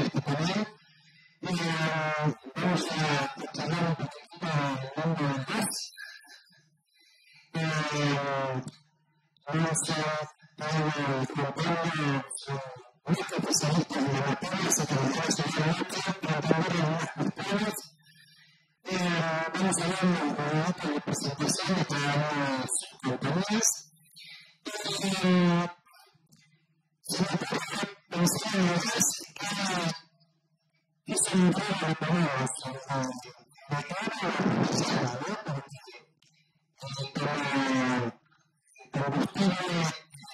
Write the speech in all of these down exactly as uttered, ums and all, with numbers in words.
este canal. Eh, vamos a charlar un poquito del mundo del gas. Eh, vamos a ir contando muy especialistas en la materia, así que nos vamos a ayudar mucho para entender algunas cuestiones. Eh, vamos a ver un momento de presentación de cada una de sus compañías. Eh, si me parece pensar en el gas, es un raro de palabras, de cara a la reflexión, ¿no? Porque como combustible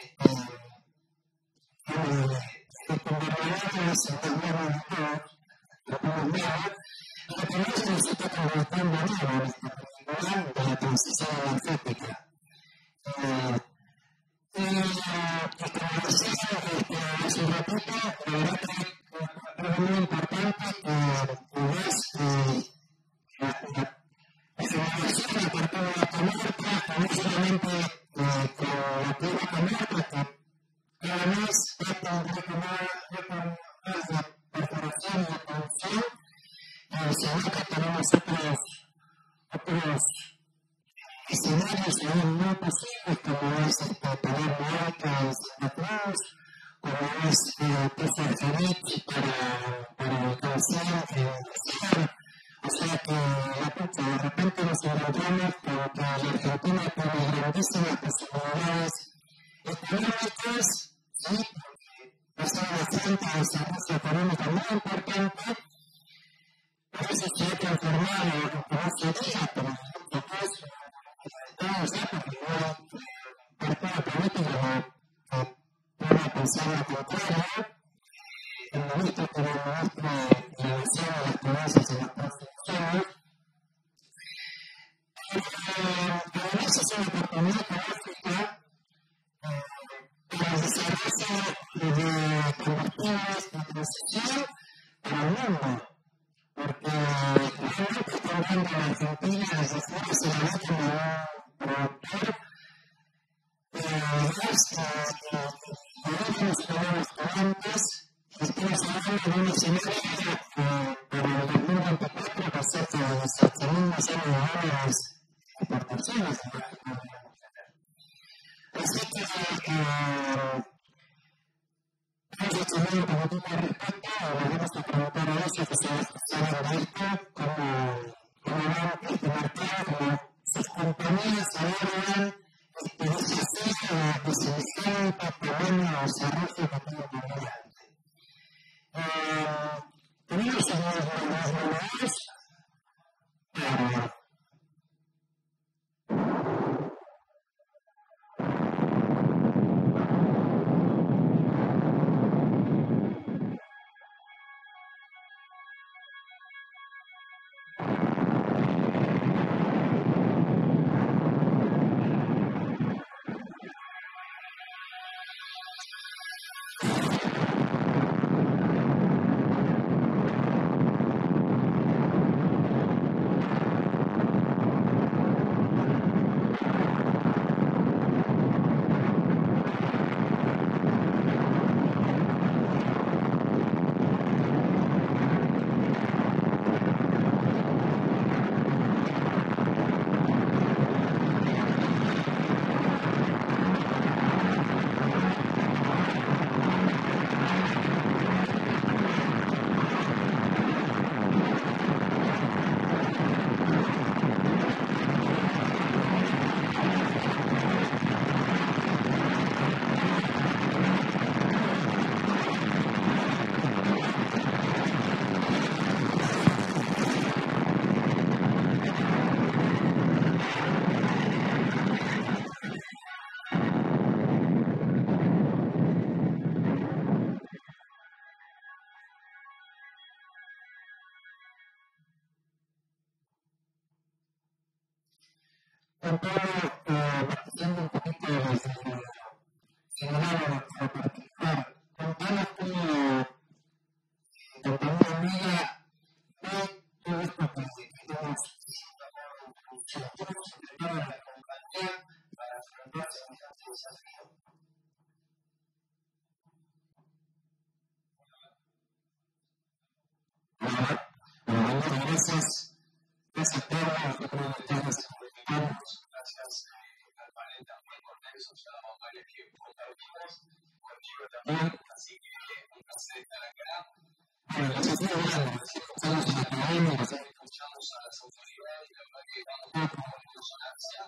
de convertir se encuentra en todo, lo podemos ver, y lo primero se necesita convertir en manera en esta película de la transición energética. Eh, y como decía hace un ratito, la verdad que es muy importante que el gas y la generación a partir de la comarca, no solamente con la prueba comarca, que cada vez trata un poco más de perforación y de producción, sino que tenemos otros, otros escenarios aún no posibles, como es este, tener marca en Santa Cruz, como es eh, Pozo Argenich para, para el calcium en Brasil. O sea que la pucha, de repente nos encontramos con que la Argentina tiene grandísimas posibilidades económicas, ¿sí? Porque es una fuente de desarrollo económico muy importante. A veces se ha transformado en lo que no sería, pero después estamos ya porque no hay partido político que pueda pensar lo contrario. El ministro que era el ministro de la Nación de las Finanzas y las Constituciones. Además, es una oportunidad económica para el desarrollo de combustibles de transición para el mundo. Porque realmente están viendo a la Argentina desde fuera se la ve como un productor de gas que de orígenes económicos antes. Estamos hablando de un escenario eh, para el dos mil veinticuatro de cerca de dieciocho mil millones de dólares de exportaciones. Así que eh, vamos a charlar un poquitito al respecto, le vamos a preguntar a ellos que saben de esto, cómo, cómo van este mercado, cómo sus compañías abordan este desafío de semejante tamaño de desarrollo que tiene por delante. Tenemos algunas novedades para Antonio, haciendo un poquito de señalar a participar, contanos cómo compañía amiga ve todo esto que tenemos sectores sobre todo en la compañía para enfrentarse a este desafío. Gracias, gracias Pedro, nosotros estamos publicamos. Gracias al panel también por haber asociado a varios que compartimos contigo también, así que un placer estar acá. Bueno, los estudios escuchamos a la academia, los escuchamos a las autoridades, la verdad que estamos todos como en consonancia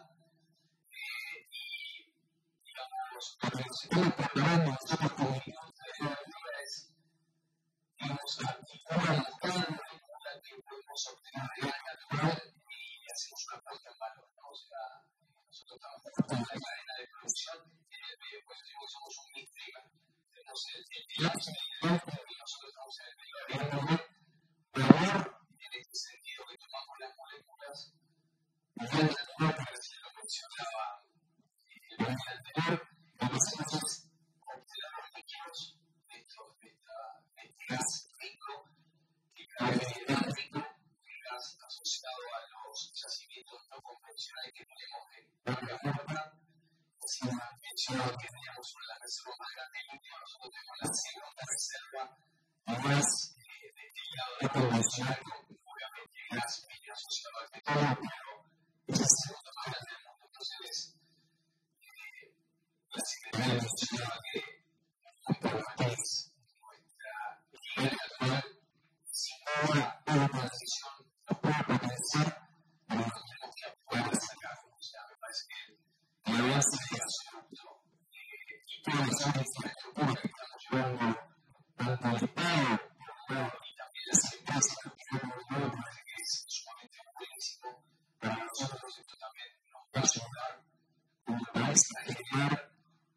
y digamos, lo que nos estamos preparando nosotros como industria de autoridades, digamos, articulamos cada molécula que podemos obtener de gas natural y hacemos una puesta en valor, ¿no? O sea, nosotros estamos en la cadena de producción y en el medio, pues digo que somos un mix legal. Tenemos el diáxido y el alcohol y nosotros estamos en el medio agrícola. Valor en este sentido que tomamos las moléculas de gas natural, que recién lo mencionaba el panel anterior, lo que hacemos es obtener los líquidos de, estos, de, esta, de este gas rico, que cada vez es más rico, el gas asociado a los yacimientos no convencionales que tenemos de vaca muerta. Si nos han mencionado que teníamos una de las reservas más grandes de litio, nosotros tenemos la segunda reserva más eh, de destilado no convencional, obviamente el gas viene asociado al petróleo, pero es la segunda más grande del mundo. Entonces, eh, la Secretaría mencionaba que junto a lo que es nuestra nivel actual, sin duda, toda transición nos puede potenciar, pero nos tenemos que apurar a sacarlo. O sea, me parece que el avance de absoluto eh, y todas las áreas de infraestructura que estamos llevando, tanto el Estado y también las empresas que están llevando, me parece que es sumamente buenísimo para nosotros. Esto también nos va a ayudar como país a generar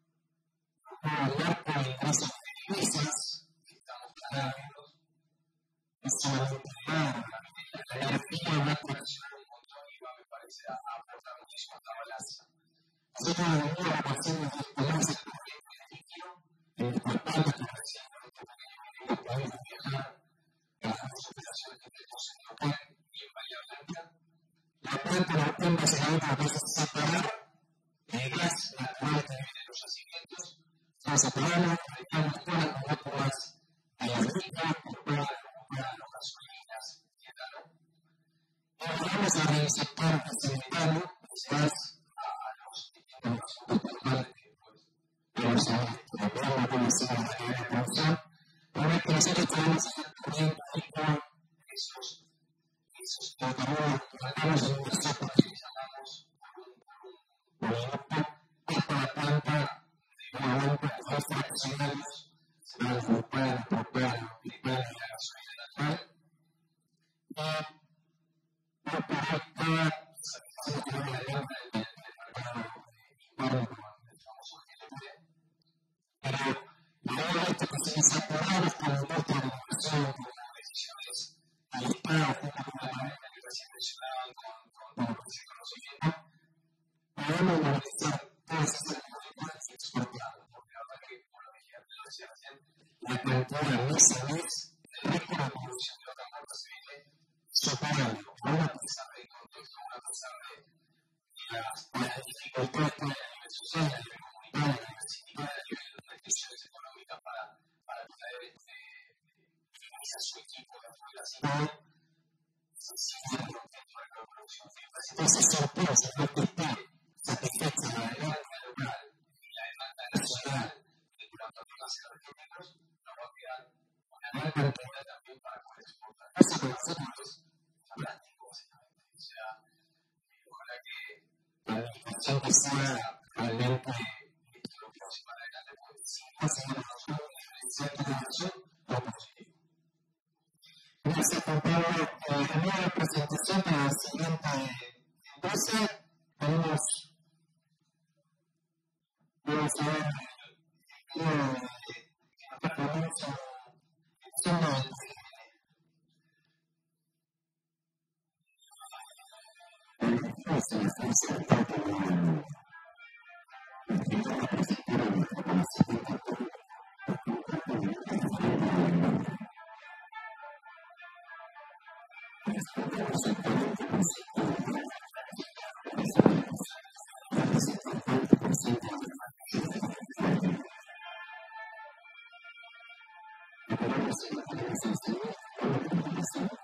un marco de ingresos de divisas que estamos ganando. Eso va a integrar la energía, va a traccionar un montón y va, me parece, a aportar muchísimo a esta balanza. Nosotros en el mundo hacemos experiencias corrientes de líquido en nuestras plantas que recién en nuestro pequeño video podemos viajar a las operaciones que tenemos en Neuquén y en Bahía Blanca. La planta de Neuquén básicamente lo que hace es separar el gas natural que viene de los yacimientos, lo separamos, dejamos todas las moléculas de las líquidas que puedan ocupar las gasolinas y el etanol. Y nos vamos a reinyectar ese metano, ese gas, con los totales que vamos a ver, que la programa puede ser la cadena de producción, pero es que nosotros tenemos esa corriente líquida, esos, esos hidrocarburos que mandamos en un sopo que llamamos por un producto, hasta la planta de una planta que son fraccionados, se van a agrupar en propano, pitano y la gasolina natural, y no por cada satisfacción que tiene la venta del mercado interno con el famoso G L P, pero luego de esto que se desarrollaron con la industria de la inversión, con las decisiones al Estado, junto con la pareja que recién mencionaban, con ese conocimiento, podemos monetizar todas esas moléculas y exportarlas, porque la verdad que, como lo decía recién, la cantidad mes a mes, el récord de producción de vaca muerta se viene superando, aún a pesar del contexto, aún a pesar de las dificultades que hay a nivel social, a nivel comunitario, a nivel sindical, a nivel de restricciones económicas para, para traer divisas a su equipo de afuera, así que se sigue contento de la producción. Entonces, sorpresa, no que esté satisfecha la demanda local y la demanda nacional en cuanto a temas energéticos, nos va a quedar una gran cantidad también para poder exportar. Eso para nosotros es fantástico, básicamente. O sea, ojalá que la administración que sea realmente lo que nos lleva adelante, porque si no hacemos nosotros una diferencial de innovación, no positivo. Gracias, Juan Pablo. En la presentación para la siguiente empresa, tenemos, vamos a ver, el video que está famoso, son de Gracias.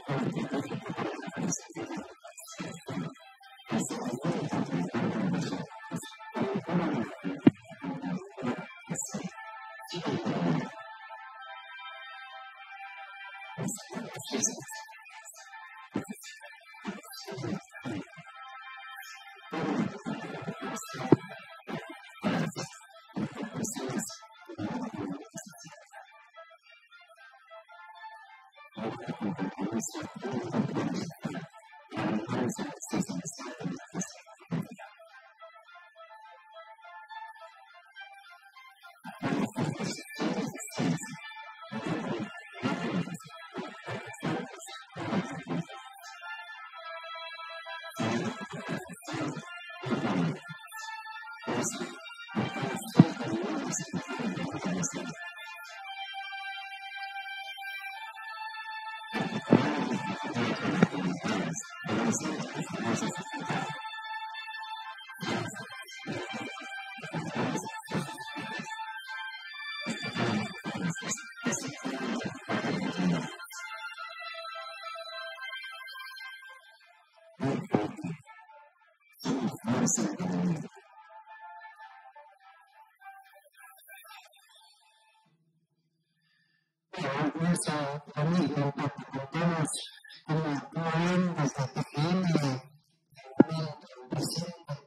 Nuestra familia, en parte, contamos como bien desde pequeña, presente,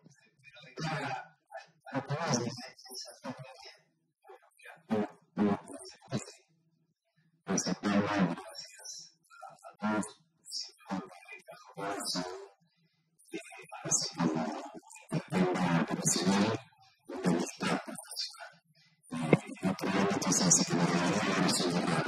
a través de esa familia. Pues a todas gracias a todos, así como la profesional de nuestra profesional. Naturalmente, se hace que la realidad no se llega.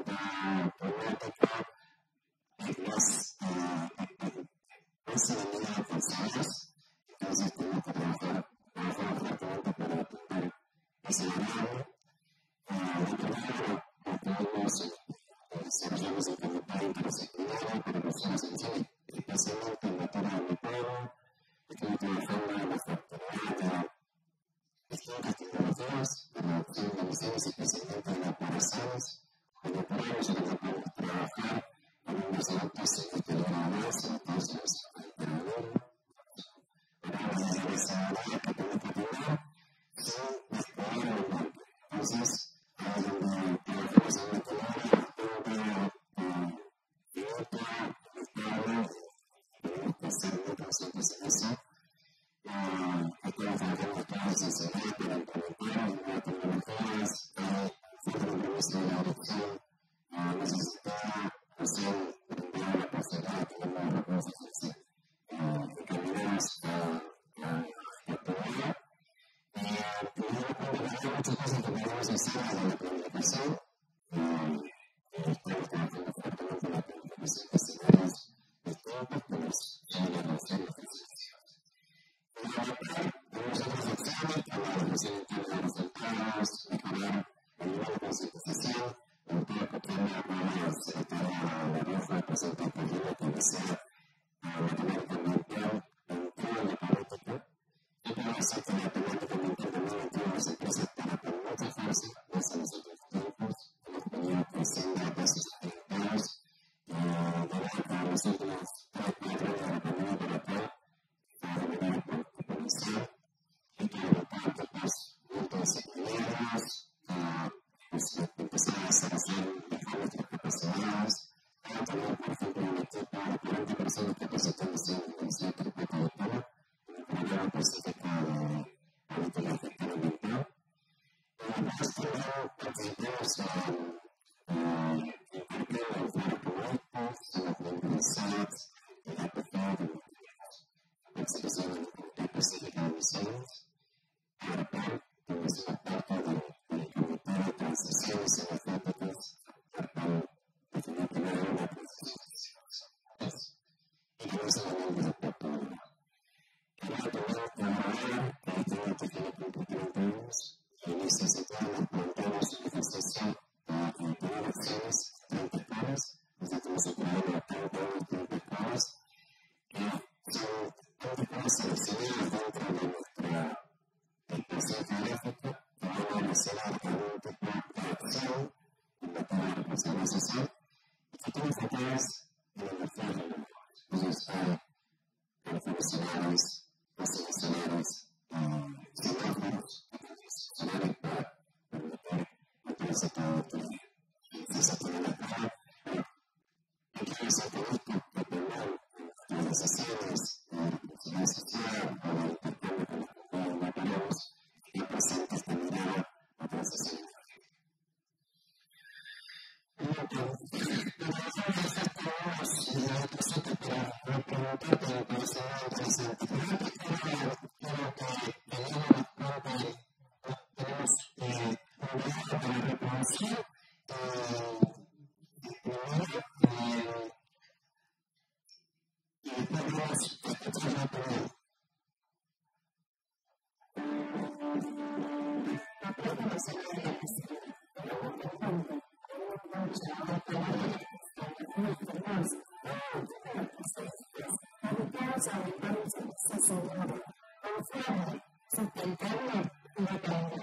Gracias. digamos, el conductor intersecundario, pero no solo se tiene especialmente en materia de prueba, estoy trabajando en la factoría de distintas tecnologías de reducción de emisiones, especialmente en operaciones. Cuando podemos, nosotros podemos trabajar con un gasoducto industrial, sobre todo si nos alterador. Hablamos de la desigualdad que tiene que tener sin descuidar el ambiente. Entonces, ahí es donde trabajamos en una columna bastante piloto, estable, tenemos que ser muy conscientes en eso. Estamos trabajando todas las sociedades para implementar nuevas tecnologías, hay fuerte compromiso de la dirección, necesita recién brindar la posibilidad de tener nuevos recursos encaminados a la actividad. Teniendo en cuenta que hay muchas cosas que podemos hacer en la planificación, estamos trabajando fuertemente en la planificación de escenarios distintos, pero son la relación de ejercicios. En la par, tenemos otras opciones como la revisión interna de resultados, mejorar el nivel de concientización, en todo lo que me habla el secretario de la Rioja, el presidente Carrillo, que desea matemática ambiental en toda la política. Y para nosotros, la temática ambiental también en todas las empresas para con mucha fuerza, más en los últimos tiempos, hemos venido creciendo a pasos agigantados. Para los últimos tres cuatro años de la pandemia para acá, de manera exponencial, y que evitar tipos multidisciplinarios, empezar a desarrollar mejor nuestras capacidades. Ahora también, por ejemplo, un equipo de cuarenta personas capacitándose en la Universidad Perpetua de Pena, en un programa específico de política afectiva ambiental. Y además también participamos en impartiendo en foros públicos, somos miembros de S A T, de A P F, de participación en el Comité Específico de Emisiones. Ahora, también somos parte del Comité de Transiciones Energéticas, para definir primero una transición y luego se va a ir de acuerdo. Quería también colaborar con este año que tiene treinta años y en ese sentido nos planteamos un ejercicio para tener acciones treinta hectáreas. Nosotros hemos creado treinta años, treinta hectáreas, que son treinta hectáreas seleccionadas dentro de nuestra expresión geográfica que van a relacionar algún tipo de acción en materia de responsabilidad social y que están enfocadas en energías renovables. Entonces, hay teléfonos solares, paneles solares, semáforos, solares para permitir utilizar todo que se saque de la cara. Hay que hacer con esto que tengan las decisiones de responsabilidad social o de intercambio con las que no queremos que presente esta mirada a transición energética. Para preguntarte lo que es muy interesante. Primero que todo, quiero que tengamos en cuenta, tenemos un viaje para reproducir primero y después vamos a escuchar la opinión. La próxima semana de la piscina, pero no te cuento, vamos a hablar más. Habitados habitamos en esa señora, confiable, sustentable y de calidad.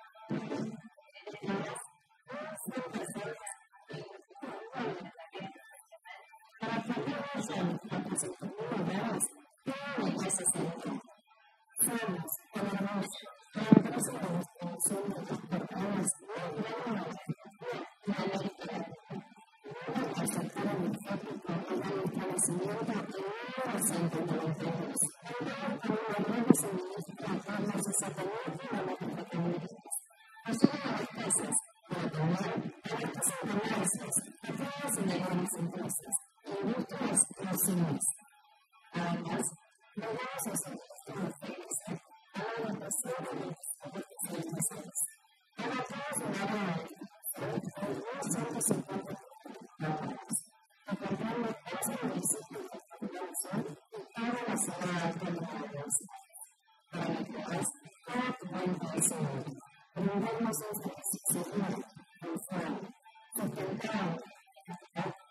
Para familias de veinticuatro hogares, todo lo que se centra. Somos, en hermosa, la empresa de distribución de las portadas más grande de América Latina. El sector energético era el establecimiento en mil novecientos noventa y dos. Contaba con una red de suministro a más de siete mil kilómetros de camionetas. Ayuda a las casas, pero también a las casas de comercios, pequeñas y medianas empresas, industrias y cines. Además, logramos el suministro de fibra a la dotación de veintiséis empresas. Abarcamos un área de mil ciento cincuenta kilómetros, encontrando ocho municipios de población y toda la zona alta de la universidad. Para las cuales, cada cuenta es único. Brindamos un servicio seguro, confiable, sustentable,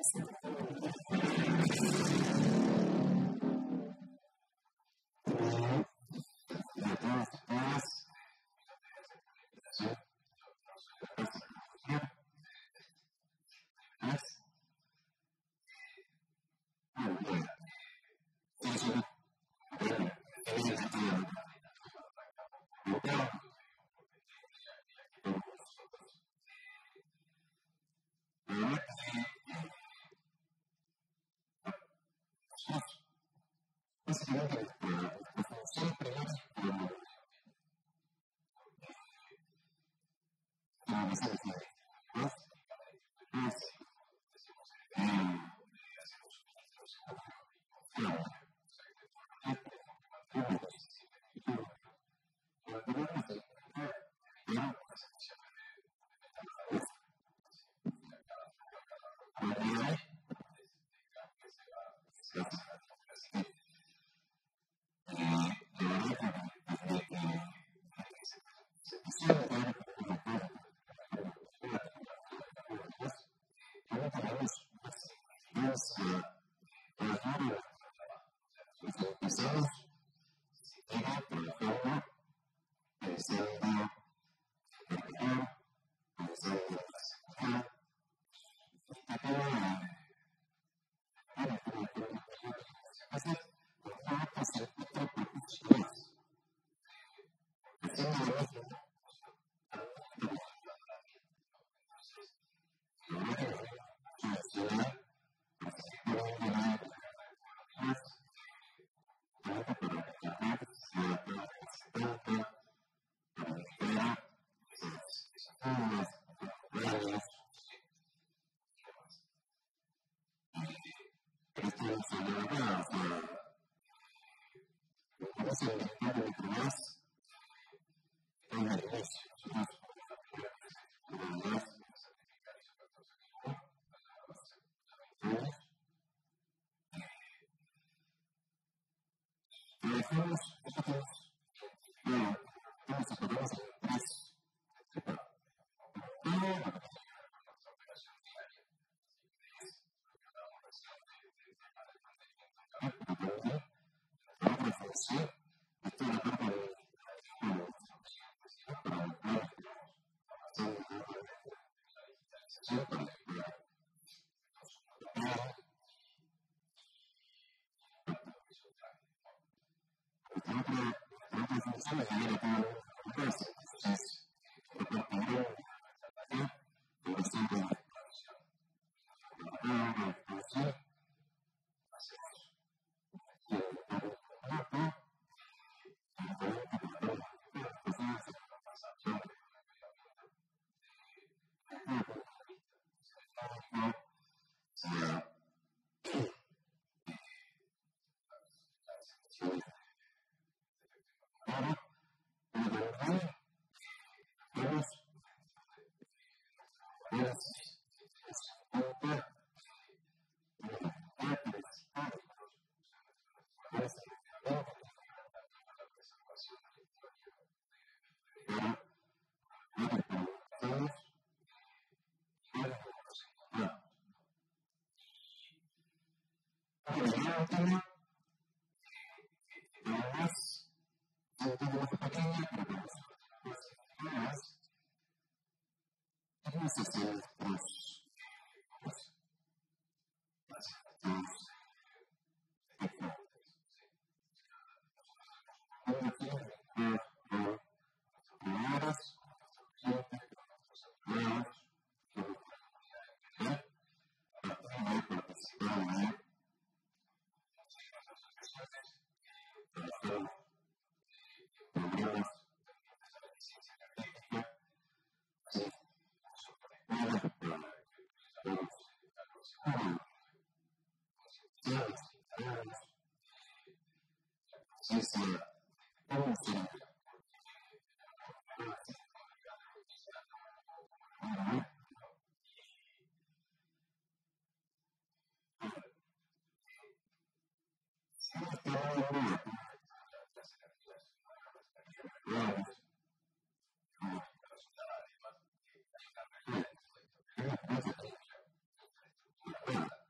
Thank you.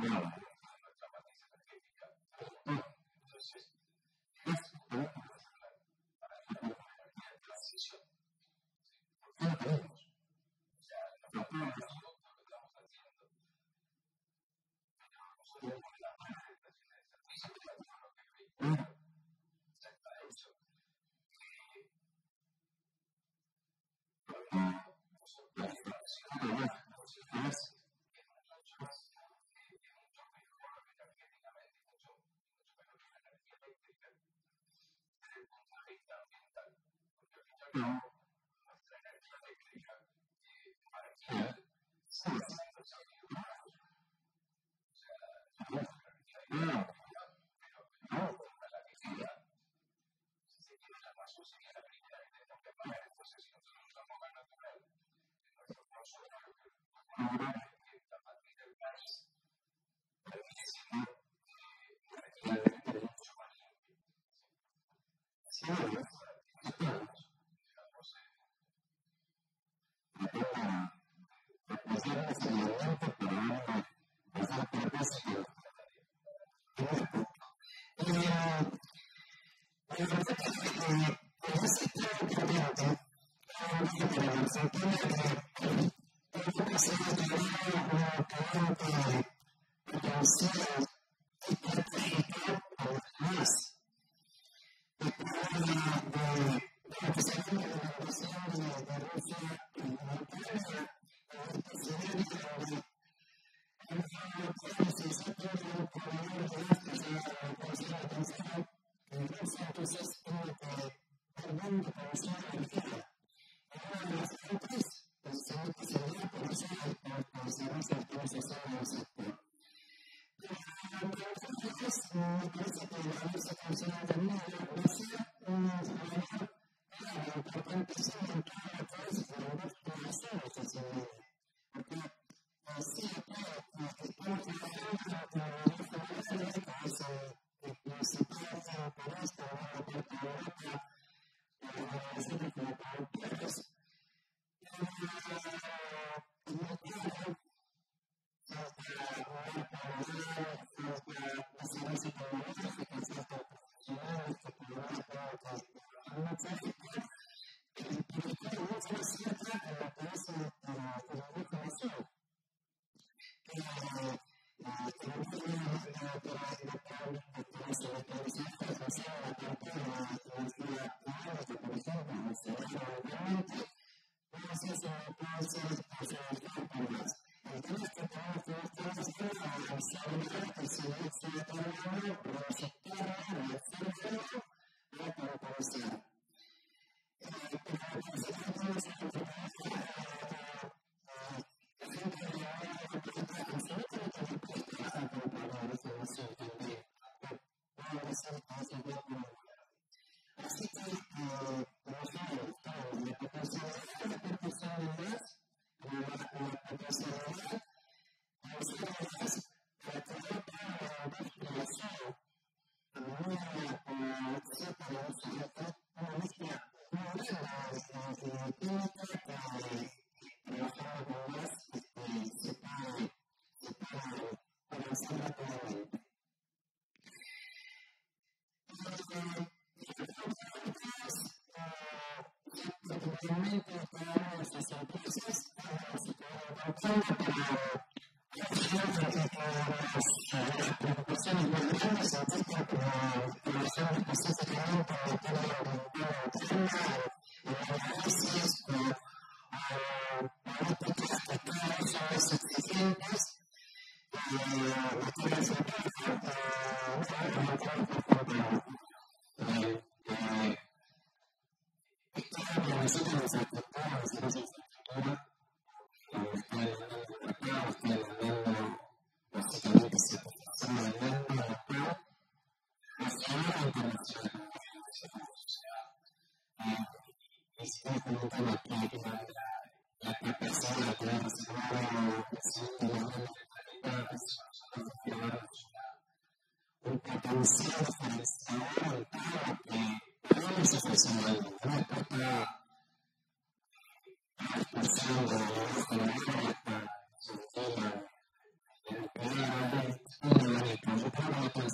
Thank you.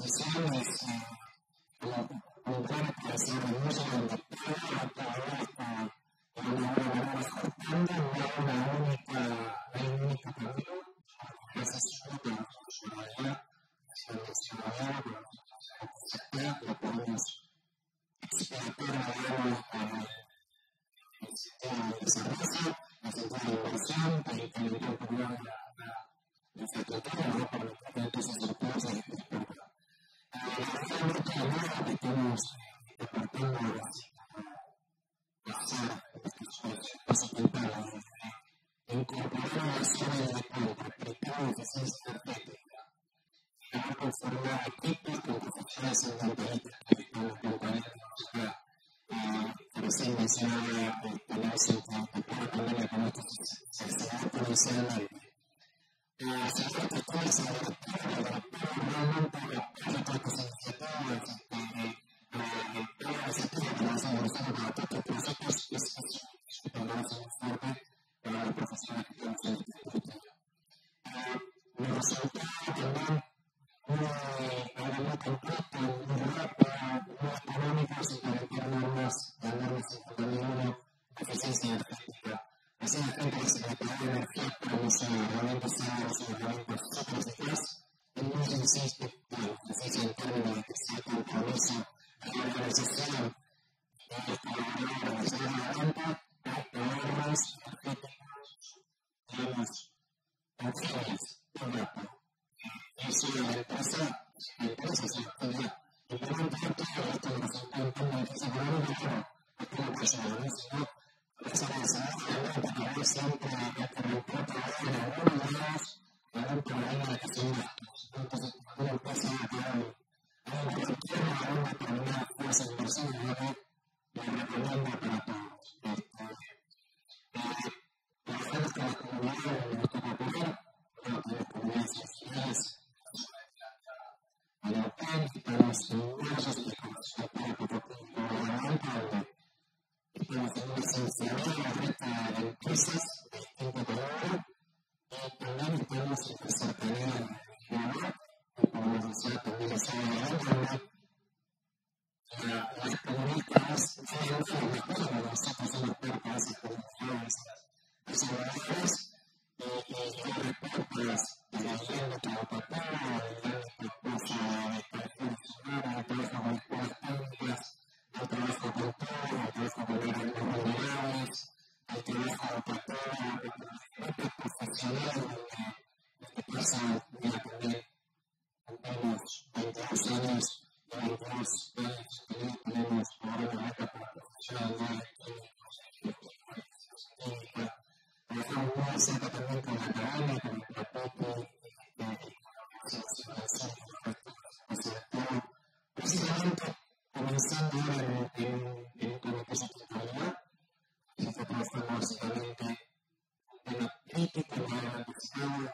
visión es un gran placer de música donde todo, todo está de una manera disfrutando, no hay una única, no hay un único camino, esa es una funcionalidad, es una funcionalidad, pero lo podemos explotar, digamos, el sistema de desarrollo, el sistema de inversión, para incrementar un poco más la infraestructura, ¿no? Para los proyectos estructuras de infraestructura. Realmente la nueva que estamos departiendo de hacer esa campaña de incorporar una serie de compra, de eficiencia energética, que va a conformar equipos con profesionales ambientalistas que están acompañando acá. Recién mencionaba el éxito que puede tener con esto se accederá exponencialmente. Se trata de toda esa directiva, la directiva realmente apoya todas estas iniciativas, toda la iniciativa que vamos a evolucionar para todos estos proyectos es un trabajo muy fuerte para los profesionales que estamos en este territorio. Los resultados también algo muy concreto, muy rápido, muy económico, sin implementar normas, las normas cincuenta mil uno de eficiencia energética. Así la gente que se prepara de energía para no ser realmente sanos y realmente súper eficaz, es muy sencillo, bueno, sencillo en términos de que sea compromiso de la organización de los colaboradores de la venta para ahorros energéticos, digamos, confiables, muy rápido. Eso de la empresa, la empresa es la actividad. Implementar todo esto de resultar en términos de eficiencia económica, claro, esto no puede ser lo mismo. Esa necesidad realmente que hay siempre de que reporta en algunos lados algún problema de que son gastos. Entonces, cuando una empresa tiene algo que requiere a una determinada fuerza de inversión, lo recomienda para todos. Por ejemplo, que las comunidades nos toca apoyar, creo que las comunidades sociales a la O P E N, tenemos inmersos y con su apoyo gubernamental donde estamos en una sensibilidad reta de empresas de distinto tamaño y también estamos en la cercanía regional y como les decía también la zona de donde las comunidades tienen una mejora de nosotros somos parte de esas comunidades desarrolladas y hay reportes de la vivienda que ocupada, de la propuesta de carreteras urbanas, de trabajo con escuelas técnicas, el trabajo con todo, el trabajo con organismos vulnerables, el trabajo con todo, el profesional, donde pasa, mira, también tenemos veintidós años, de veintidós años, también tenemos ahora una beca para profesionales químicos, química, trabajamos muy cerca también con la academia, con el Propepi, con la Universidad de precisamente comenzando ahora en un comité de titularidad, nosotros fuimos básicamente un tema crítico, no era anticipado,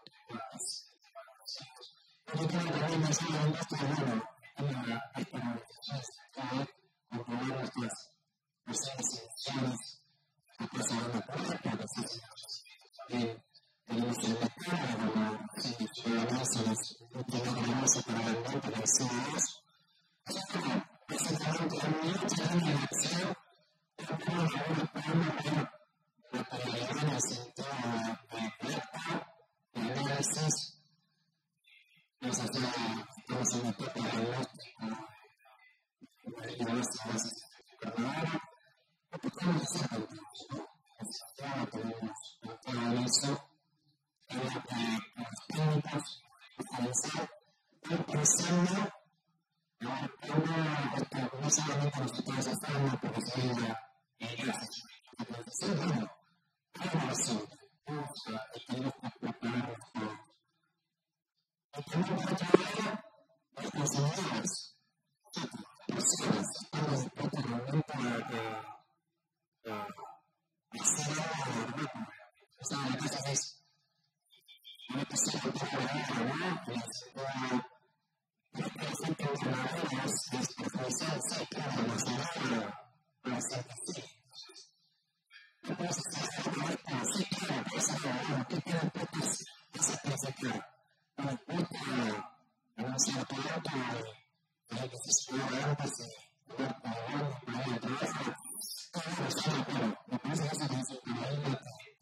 pero creo que también nos ayuda en esto de bueno, en esta organización estructural, comprobar nuestras posibles emisiones, después hablando por ejemplo, que se también tenemos el mercado, como se ciudadanos en los últimos años para el ambiente del C O dos. Precisamente la unidad de la acción propone algunos programas de materialidad en el sentido de alerta, de análisis, nos hacía, estamos en una etapa de diagnóstico y a veces a veces perdedora, lo que tenemos que hacer con todos, ¿no? Ya tenemos planteado en eso, en lo que los técnicos diferenciar, ir pensando. No solamente nosotros estamos porque se diga gracias a la profesión, bueno, hay una razón, tenemos que prepararnos todos. Y también por otro lado, los consumidores, personas, estamos dispuestos realmente a hacer algo de verdad. O sea, la cosa es, no te sirve para la vida, ¿no? Creo que la gente de la vida es profesional, sé que es emocional, pero sé que sí. No puedes hacer algo de esto, sí, claro, puedes hacer algo, ¿qué te da puestos esa percepción? Pero puta, no cierto auto, hay que se estudió antes de poder pagar, pagar el trabajo. Claro, sí, pero me parece que eso dice por ahí la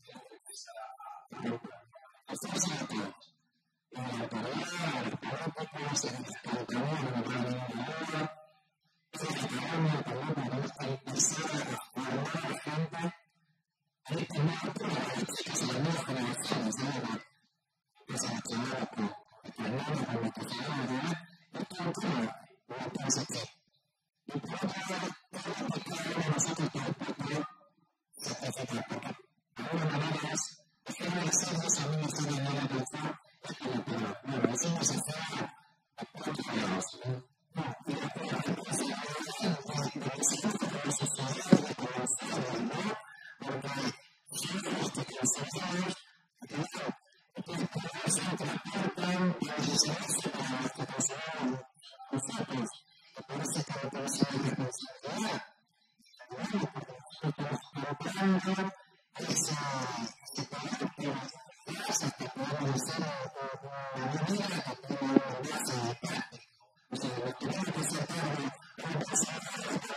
facilita la tarea, el político, se descartó en el radio de ahora, se descartó también para esta empezar a formar a la gente. Ahí también las chicas y las nuevas generaciones, ¿no? Que se activaron con hermanos con nuestra familia, esto es un tema, una cosa que, y por otro lado, realmente cada uno de nosotros tiene que poder certificar, porque de alguna manera es, es que no decirles a mí me sale bien a pensar, es como, pero, bueno, decimos se fue a cuatro lados, ¿no? No, y la primera gente se va a decir, de que se trata de necesidades de comenzar, ¿no? Porque si uno viste que los años, claro, entonces podemos hacer que aportan y necesidades para nuestra personal nosotros, que parece que no tenemos una responsabilidad. Bueno, porque nosotros estamos comprando esa, ese producto, hasta que podamos hacer una bebida que tenga un envase de plástico. O sea, lo que tiene que ser carne, un envase de plástico,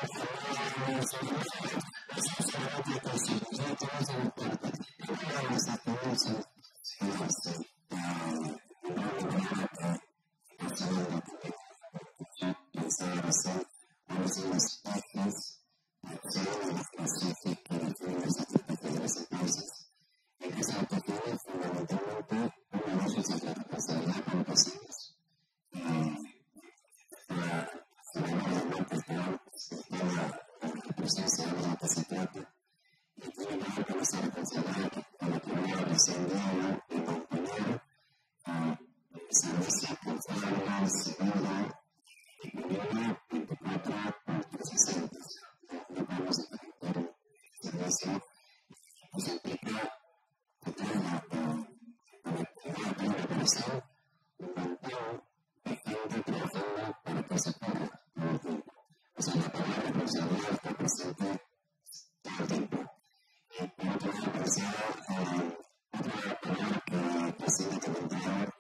eso es solamente cocina, ya tenemos una puerta. ¿Cómo vamos a poder hacer esto? Pensar hacer unas páginas que son las clases que definen las actividades de las empresas. En esas actividades, fundamentalmente, una de ellas es la responsabilidad con pacientes. Para finalmente estar sistema de presencia de lo que se trata y tiene que ver con esa responsabilidad con la que voy descendiendo y mantener servicio confiable, seguro y primero veinticuatro por trescientos sesenta. No podemos ejecutar un servicio que se implica que tenga una operación, un montón de gente trabajando para que se ocurra todo el tiempo. O sea, la palabra responsabilidad está presente todo el tiempo. Y por otro lado, pensaba otra palabra que presente comentaba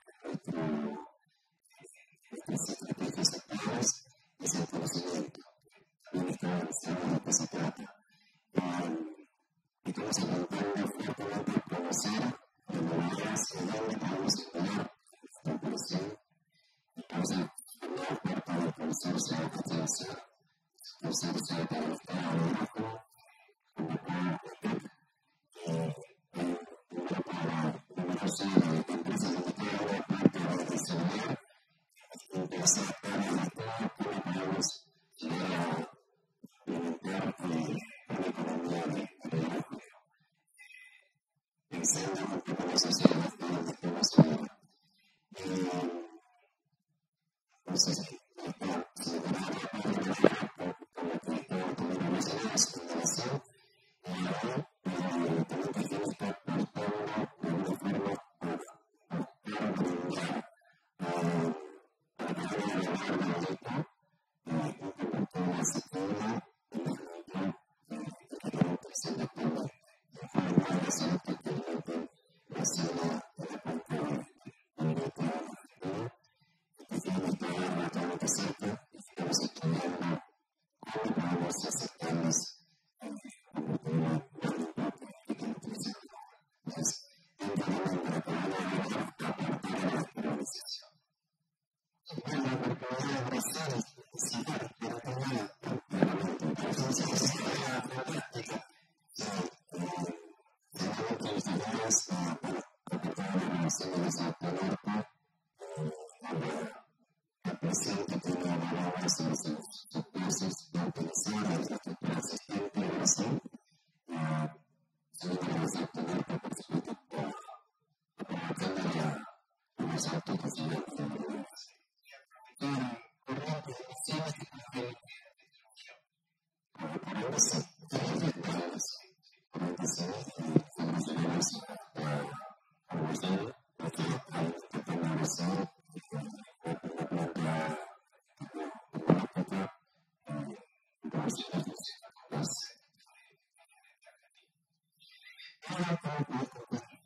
nuestras estrategias actuales es el conocimiento. También está avanzando de lo que se trata. Estamos intentando fuertemente conocer de maneras de dónde podemos encontrar esta operación y por eso formar parte del consorcio de captación, consorcio para el Estado de México, convocado en un grupo numeroso de empresas de cada parte de diseñar interesar áreas de todo cómo podemos llegar a implementar una economía de trabajo pensando en que podemos hacer las cosas que estamos ahora. Entonces, se me da la palabra con la que puedo tener una segunda y ahora también tenemos que estar portando de alguna forma para brindar para poder elevar la letra y convertir la secunda en la letra que tiene que ser la primera. De forma de ser totalmente la sala de la parte de la letra B, que tiene que ir relativamente cerca y estamos estudiando cómo podemos acercarnos a convertir la letra que tiene que ser. Entonces, entendemos para poder elevar a partir de la priorización. Bueno, la oportunidad de abrazar es necesidad, pero también claramente la sensibilidad fantástica finalmente las ideas para tratar la relación de los autonorte el presidente tiene valores sobre sus procesos de utilizar la infraestructura existente en Brasil sobre los autonorte por supuesto aprovechando los autos que se ven Claro, corrientes iniciales que pueden por ende sí, corrientes corrientes y formacionales formación porque hay que tener razón una planta tecnológica informaciones las ahora cómo puedo contar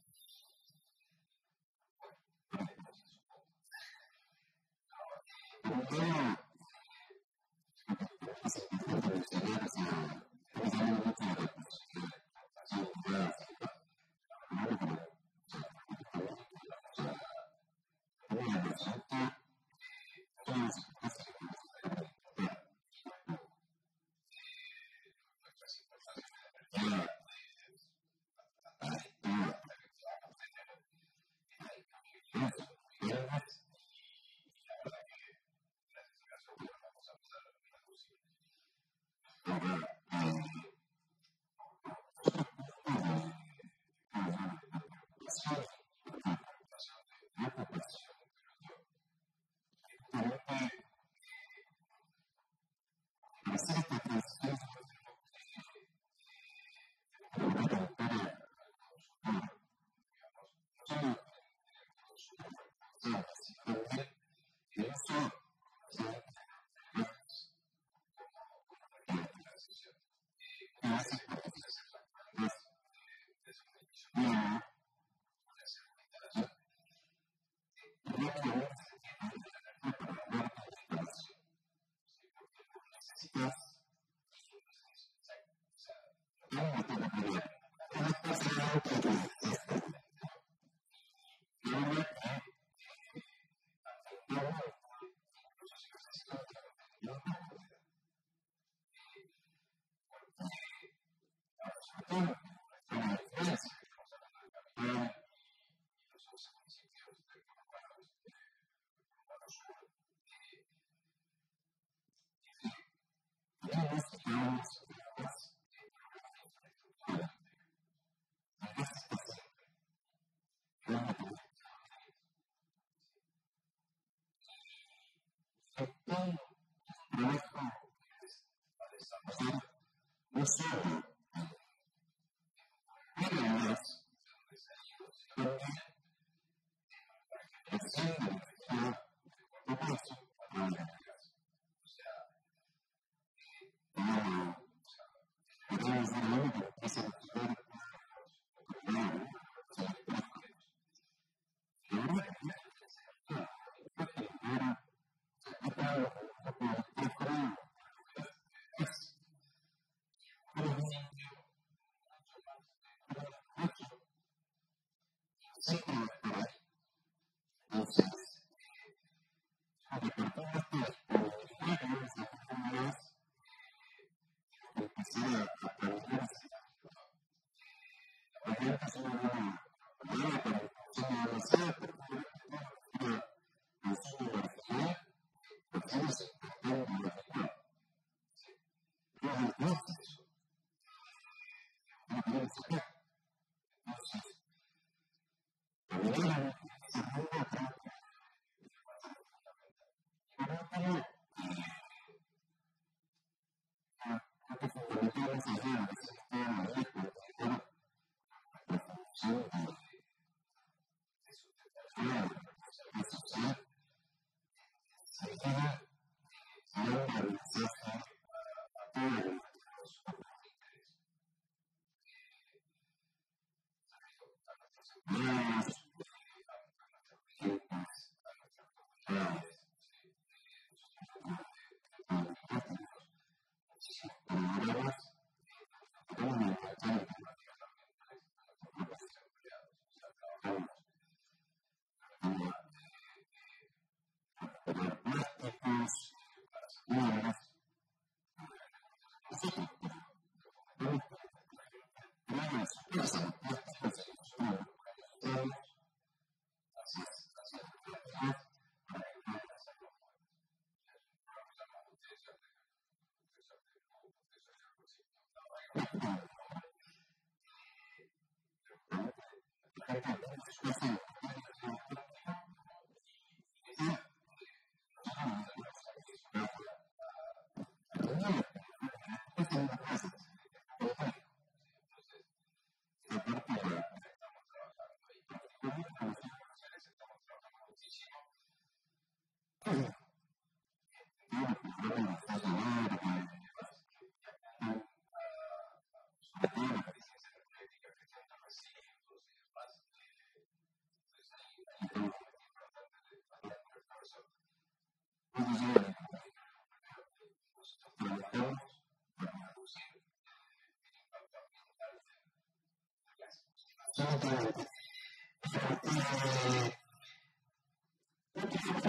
Absolutamente. Eh,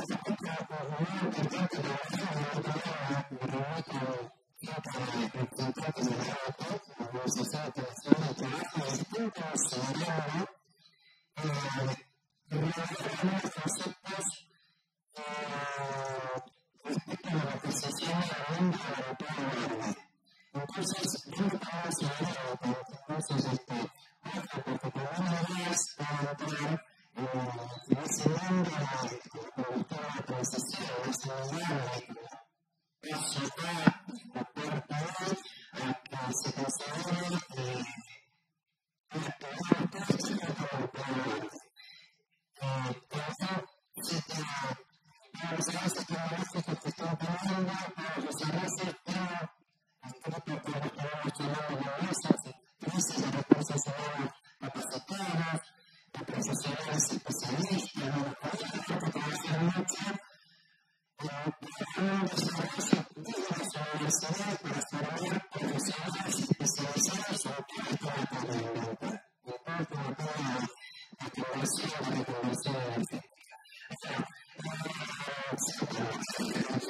Gracias.